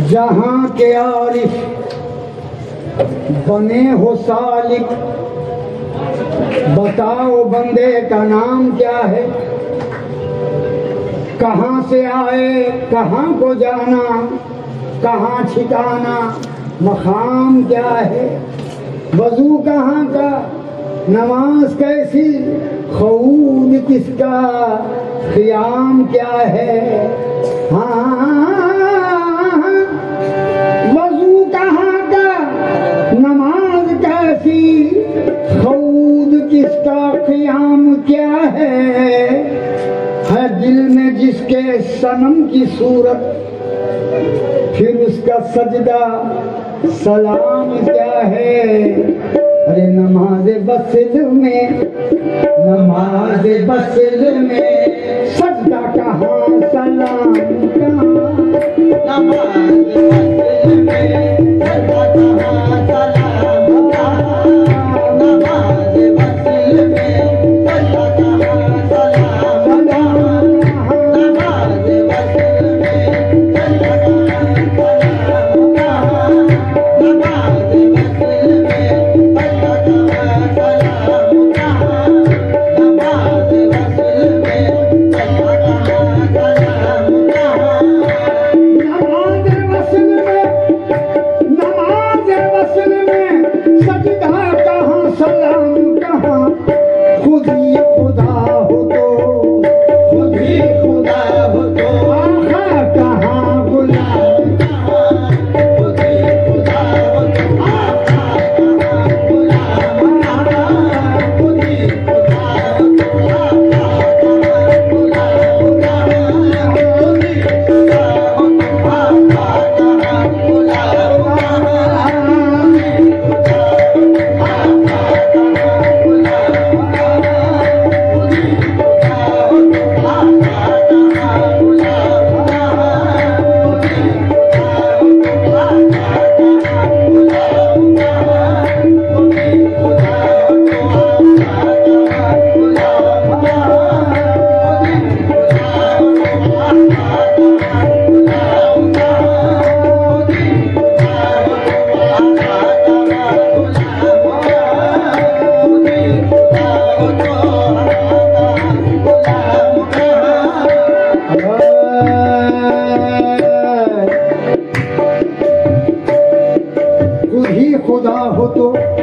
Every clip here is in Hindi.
जहाँ के आरिफ बने हो सालिक, बताओ बंदे का नाम क्या है। कहाँ से आए कहाँ को जाना, कहाँ ठिकाना मकाम क्या है। वजू कहाँ का, नमाज कैसी, खऊद किसका, क़ियाम क्या है। हाँ, वजू कहाँ का, नमाज कैसी, खऊद किसका, क़ियाम क्या है दिल में जिसके सनम की सूरत, फिर उसका सजदा सलाम क्या है। अरे नमाज बसल में, नमाज बसल में सजदा कहाँ सलाम कहाँ। नमाज बसल में सजदा कहाँ सलाम कहाँ। नमाज बसल में सजदा कहाँ सलाम कहाँ। नमाज बसल में सजदा कहाँ सलाम कहाँ। नमाज बसल में सजदा कहाँ सलाम कहाँ। नमाज बसल में सजदा कहाँ सलाम कहाँ। नमाज बसल में सजदा कहाँ सलाम कहाँ। खुद ही खुदा हो तो, खुद ही खुदा हो तो आका कहाँ गुलाम कहाँ। खुद ही खुदा हो तो आका कहाँ गुलाम कहाँ। खुद ही खुदा हो तो आका कहाँ गुलाम कहाँ। खुद ही खुदा हो तो आका कहाँ गुलाम खुदा हो तो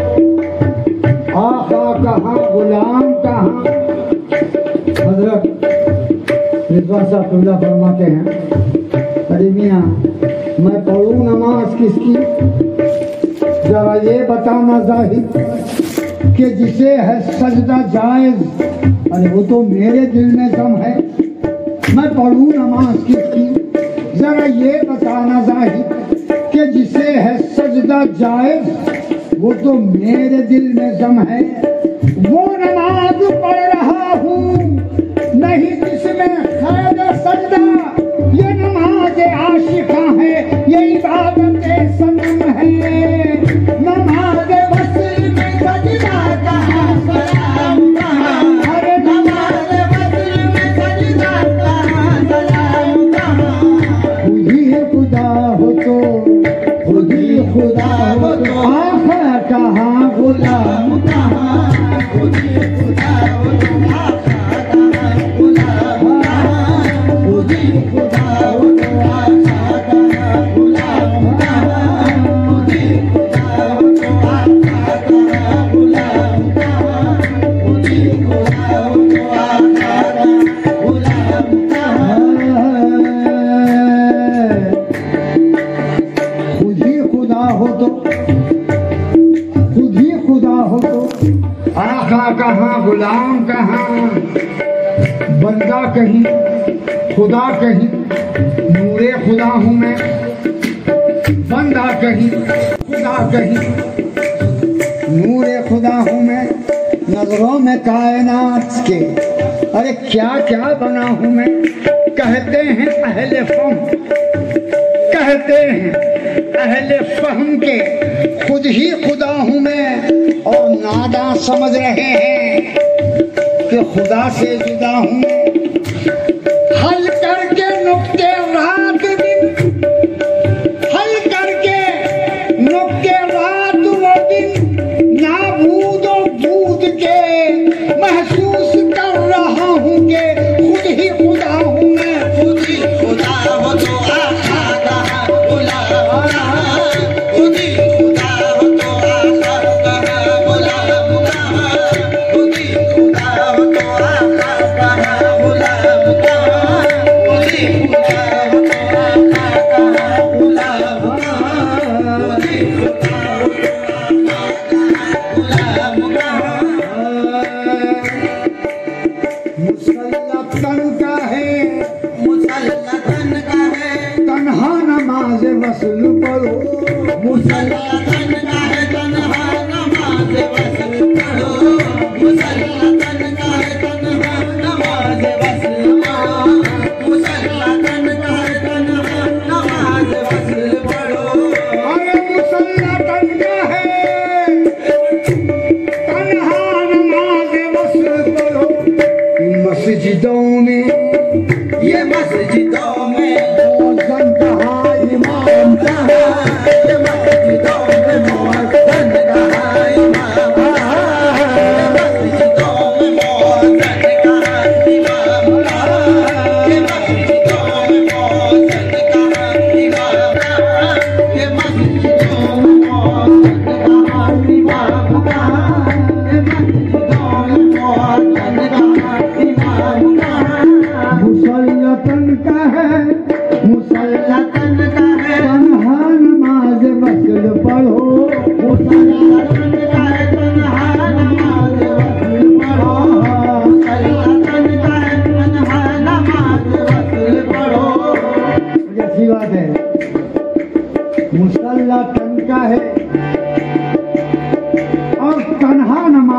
आका कहाँ गुलाम कहाँ। हजरत रिजवान साहब तुल्ला फरमाते हैं, अरे मियाँ मैं पढ़ूँ नमाज किसकी, जरा ये बताना जाहिर कि जिसे है सजदा जायज, अरे वो तो मेरे दिल में दम है। मैं पढ़ूँ नमाज किसकी, जरा ये बताना जाहिर कि जिसे है सजदा जायज, वो तो मेरे दिल में दम है। वो नमाज पढ़ रहा हूँ नहीं जिसमें खैर सजदा, ये नमाज आशिका है, ये इबादत सनम है। नमाज वसल में सजदा कहाँ सलाम कहाँ। अरे नमाज वसल में सजदा कहाँ सलाम कहाँ। खुद ही खुदा हो तो, खुद ही खुदा हो तो आका कहाँ गुलाम कहाँ। खुद ही खुदा हो तो आका कहाँ गुलाम कहाँ। खुद ही खुदा हो तो आका कहाँ गुलाम कहाँ। खुद ही खुदा हो तो आका कहाँ गुलाम कहाँ। खुद ही खुदा हो तो आका कहाँ गुलाम कहाँ। खुद ही खुदा हो तो, खुद ही खुदा हो तो आका कहाँ गुलाम कहाँ। बंदा कहीं खुदा कहीं, नूरे खुदा हूँ मैं। बंदा कहीं खुदा कहीं, नूरे खुदा हूँ मैं। नजरों में कायनात के अरे क्या क्या बना हूँ मैं। कहते हैं अहले फहम, कहते हैं अहले फहम के खुद ही खुदा हूँ मैं। और नादा समझ रहे हैं कि खुदा से जुदा हूँ। हल करके नुक्ते रात दिन,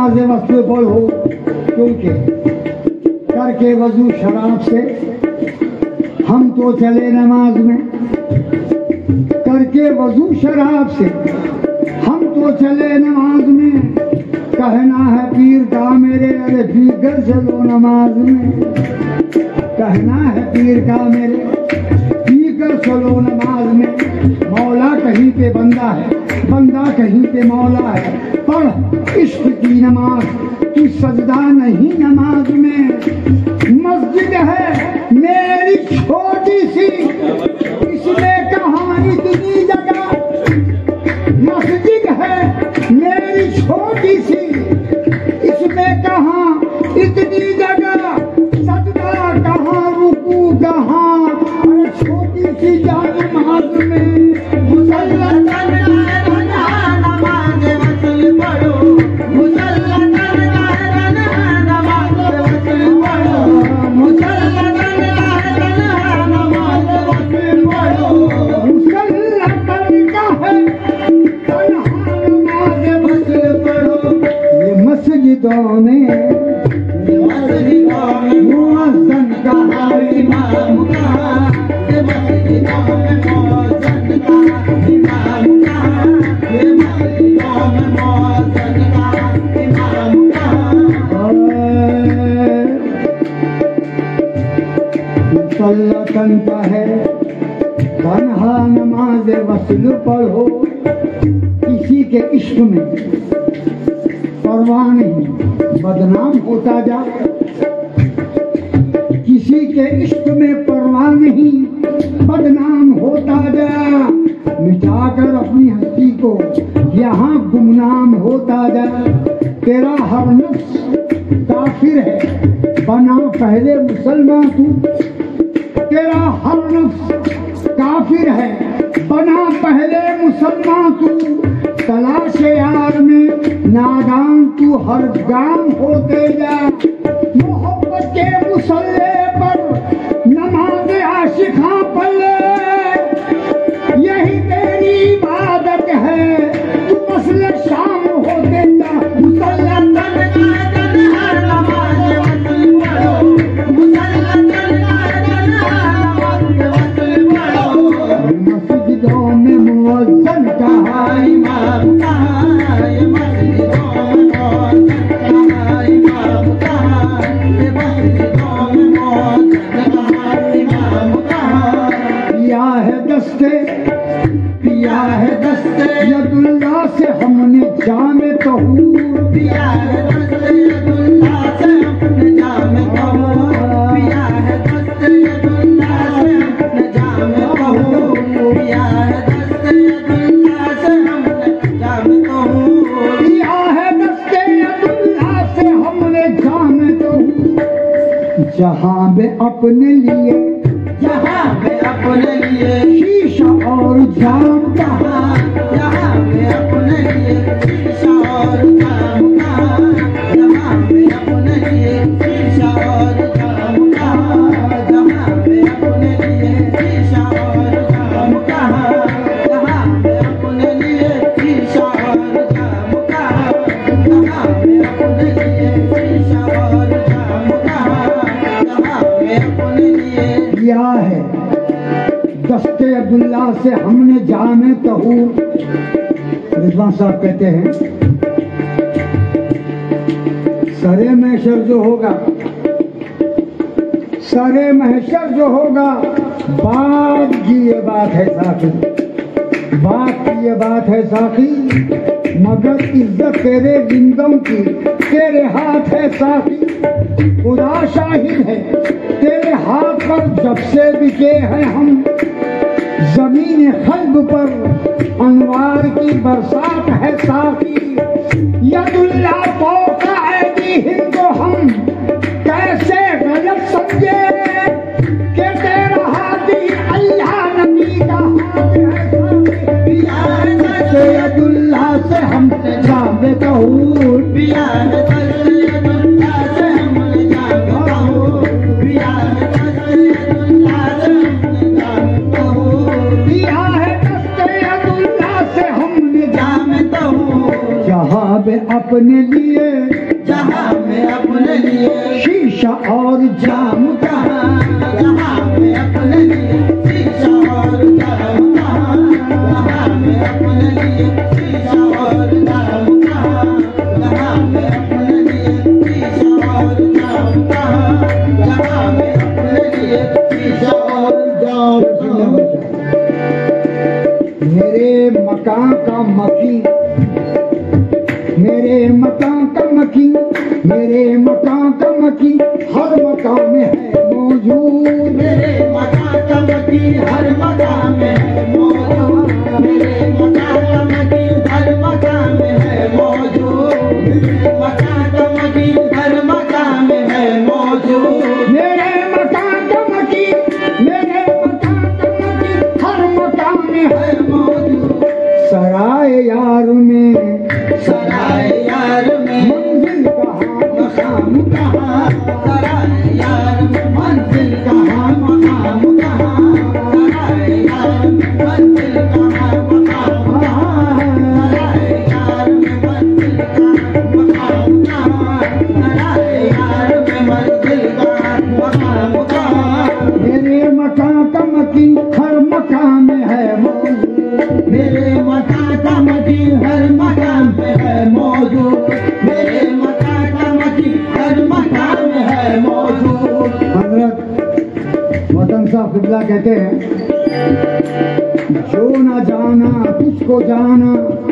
नमाज वस्ल पढ़ो, क्योंकि करके वजू शराब से हम तो चले नमाज में, करके वजू शराब से हम तो चले नमाज में। कहना है पीर का मेरे, अरे पीकर चलो नमाज में। कहना है पीर का मेरे, पीकर चलो नमाज में। मौला कहीं पे बंदा है, बंदा कहीं पे मौला है। पढ़ इश्क की नमाज, तू सजदा नहीं नमाज में। मस्जिद है मेरी छोटी सी, इसमें कहाँ इतनी जगह। मस्जिद है मेरी छोटी सी, इसमें कहाँ इतनी जगह। सजदा कहाँ, रुकू कहाँ, अरे छोटी सी जान नमाज में। मुसल्ला मस्जिदों में मुअज्जिन का इमाम का, मस्जिदों में मुअज्जिन का इमाम का, मस्जिदों में मुअज्जिन का इमाम का। मुसल्ला तनका है तन्हा नमाज वस्ल पढ़ो। किसी के इश्क में परवाह नहीं, बदनाम होता जा। किसी के इश्क में परवाह नहीं, बदनाम होता जा। मिटाकर अपनी हस्ती को यहाँ गुमनाम होता जा। तेरा हर नफ्स काफिर है, बना पहले मुसलमान तू। तेरा हर नफ्स काफिर है, बना पहले मुसलमान तू। तलाश यार में नादान तू हर गाम होते जा। मोहब्बत के मुसल्ले पर नमाज आशिक़ां पढ़, यही तेरी इबादत है, तू मसले शाम होते जा। मुसल्ला मस्जिदों में मुअज्जिन का इमाम का, मस्जिदों में मुअज्जिन का इमाम का, मस्जिदों में मुअज्जिन का इमाम का। पिया है दस्ते, पिया है दस्ते यदुल्लाह से हमने जामे तहूर। पिया है दस्ते यदुल्लाह से हमने जामे तहूर। पिया है दस्ते यदुल्लाह से हमने जामे तहूर। पिया है दस्ते यदुल्लाह से हमने जामे तहूर। पिया है दस्ते यदुल्लाह से हमने जामे तहूर। जहाँ में अपने लिए, जहाँ में अपने लिए शीशा और जाम कहाँ, जहाँ में अपने लिए शीशा और जाम कहाँ, जहाँ में अपने लिए शीशा और जाम कहाँ, जहाँ में अपने लिए शीशा और जाम कहाँ, जहाँ में अपने लिए शीशा और जाम कहाँ, जहाँ में अपने लिए शीशा और जाम कहाँ, जहाँ में अपने लिए किया है दस्ते अब्दुल्ला से हमने जामे तहूर। रिजवान साहब कहते हैं सरे महशर जो होगा, सरे महशर जो होगा, बात की ये बात है साथी, बात की ये बात है साथी, मगर इज्जत तेरे जिंदों की तेरे हाथ है साथी। खुदा शाहिद है तेरे हाथ पर जब से बिके हैं हम, जमीन खल्ब पर अनवार की बरसात है साकी। यदुल्ला पौका ऐदी हिंदो हम कैसे गलत समझे कि तेरा हाथी अल्लाह नबी का हाथ है। यदुल्ला से हमसे जामे तहूर, पिया है यदुल्ला से हमने जामे तहूर, पिया है यदुल्ला से हमने जामे तहूर, पिया है यदुल्ला से हमने जामे तहूर। जहाँ अब अपने लिए जहाँ में अपने लिए शीशा और जाम कहाँ, जहाँ में अपने लिए शीशा और जाम कहाँ, जहाँ में अपने लिए शीशा और जाम कहाँ, जहाँ में अपने लिए शीशा और जाम कहाँ, जहाँ में अपने लिए शीशा और जाम कहाँ। मेरे मकान का मकी, मेरे मकान का मकी, मेरे मकान का मकी हर मकान में है मौजूद। मेरे मकान का मकी हर मकान में है मौजूद। मेरे मकान का मकी हर मकान में है मौजूद। मेरे मकान का मकी हर मकान में है मौजूद। मेरे मकान का मकी, मेरे मकान का मकी हर मकान में है मौजूद। सराय यार में, सराय यार में मंजिल कहाँ मकाम कहाँ, सराय यार में मंजिल कहाँ मकाम कहाँ, सराय यार में मंजिल कहाँ मकाम कहाँ, सराय यार में मंजिल कहाँ मकाम कहाँ, सराय यार में मंजिल कहाँ मकाम कहाँ। मेरे मकान का मकी हर मकान में है मौजूद। मेरे मकान का मकी हर मकान में है मौजूद। मेरे मकान का मकी हर मकान में है मौजूद। हजरत वतन साहब किबला कहते हैं, जो न जाना तुझको जाना,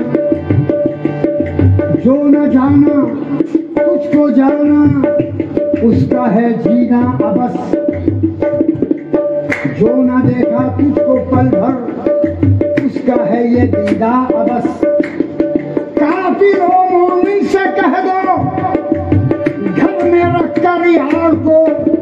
जो न जाना तुझको जाना, उसका है जीना अबस। जो न देखा तुझको पल भर, उसका है ये दीदा अबस। काफिरों मोमिन से कह दो घर में रख कर यार को,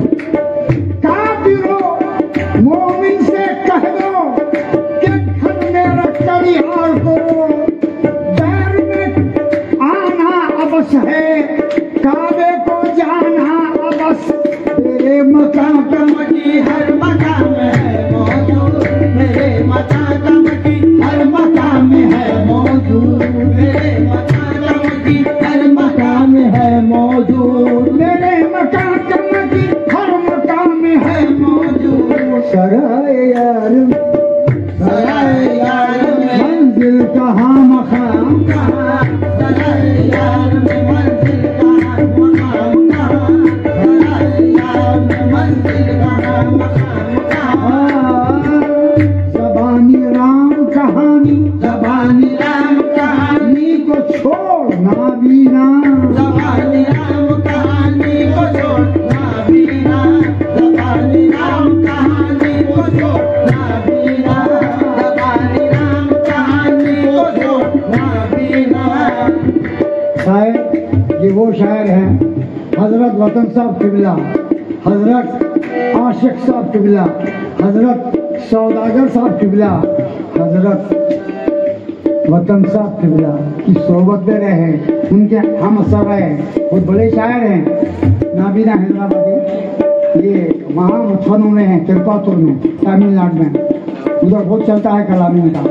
काफिरों मोमिन से कह दो कि घर में रख कर यार को। बैर में आना अबस है, काबे को जाना अबस। तेरे मकान का मकी हर मकान में है मौजूद। मेरे मकान का मकी हर मकान में है मौजूद। मेरे मकान का मकी हर मकान में है मौजूद। मेरे मकान का मकी हर मकान में है मौजूद। सराय यार में, सराय यार में मंजिल कहाँ मकाम कहाँ, सराय यार में मंजिल कहाँ मकाम कहाँ, सराय यार में मंजिल कहाँ मकाम कहाँ। ज़बानी राम कहानी, ज़बानी राम कहानी को छोड़ना भी ना। ज़बानी राम कहानी को छोड़ना भी ना। ज़बानी राम कहानी को छोड़ना भी ना। ज़बानी राम कहानी को छोड़ना भी ना। शायर, ये वो शायर हैं हजरत वतन साहब किबला, हजरत आशिक साहब किबला, हजरत सौदागर साहब किबला, हजरत वतन साहब किबला की सोबत में रहे। उनके हम असर रहे, बहुत बड़े शायर हैं। नाबीना हैदराबादी, ये वहाँ मछुआरों में है, तिरुपातुर में, तमिलनाडु में, उधर बहुत चलता है कलामी का।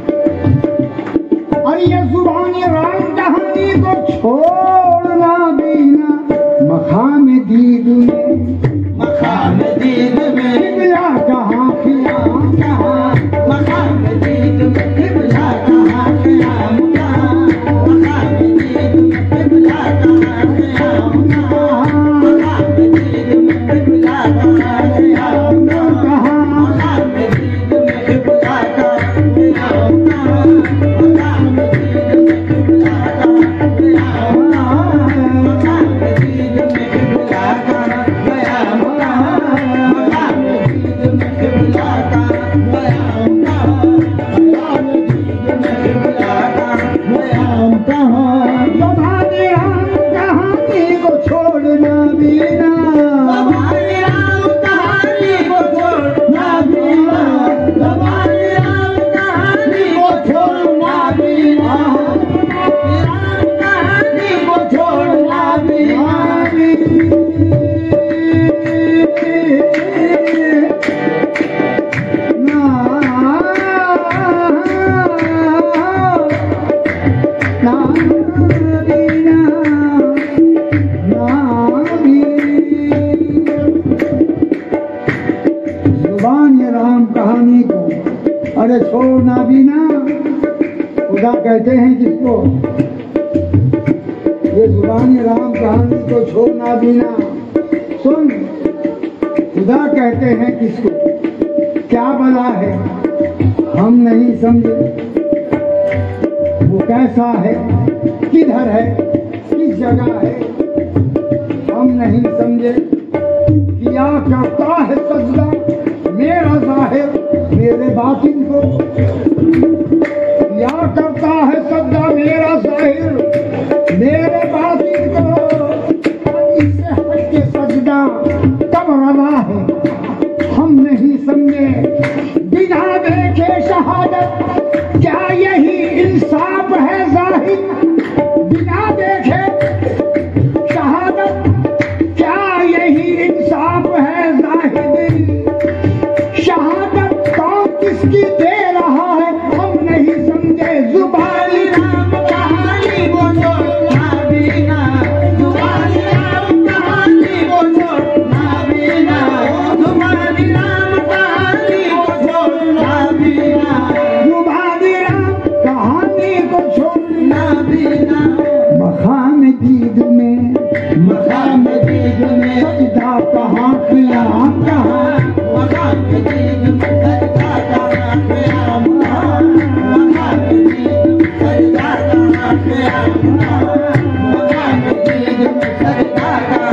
और ये जुबानी राम कहानी को छोड़ना भी ना। मकाम दीद में, मकाम दीद में किबला कहाँ क़याम कहाँ, मकाम दीद में किबला कहाँ क़याम कहाँ, मकाम दीद में किबला कहाँ क़याम कहाँ, मकाम दीद में किबला कहाँ क़याम कहाँ, मकाम दीद में किबला कहाँ क़याम कहाँ, मकाम दीद में किबला कहाँ क़याम कहाँ। नाबीना नाबी। जुबान ये राम कहानी को, अरे छोड़ नाबीना, खुदा कहते हैं जिसको, ये जुबान ये राम कहानी को छोड़ नाबीना। सुन, खुदा कहते हैं किसको, क्या भला है हम नहीं समझे, वो कैसा है, किधर है, किस जगह है, हम नहीं समझे। किया करता है सजदा मेरा जाहिर मेरे बातिन को, किया करता है सजदा मेरा जाहिर मेरे बातिन को। इससे हट के सजदा कब रवा है हम नहीं समझे। बिना देखे शहादत क्या यही इंसाफ है जाहिर, बिना देखे शहादत क्या यही इंसाफ है जाहिर। शहादत कौन किसकी दे रहा है हम नहीं समझे। जुबानी राम कहानी वो छोड़ नाबीना, जुबानी राम कहानी वो छोड़ नाबीना, जुबानी राम कहानी वो छोड़ नाबीना, जुबानी राम कहानी को छोड़ नाबीना। मकाम दीद में, मकाम दीद में सजदा कहाँ क़याम कहाँ, मकाम दीद में सजदा कहाँ क़याम कहाँ, मकाम दीद में सजदा कहाँ क़याम कहाँ, मकाम दीद में सजदा कहाँ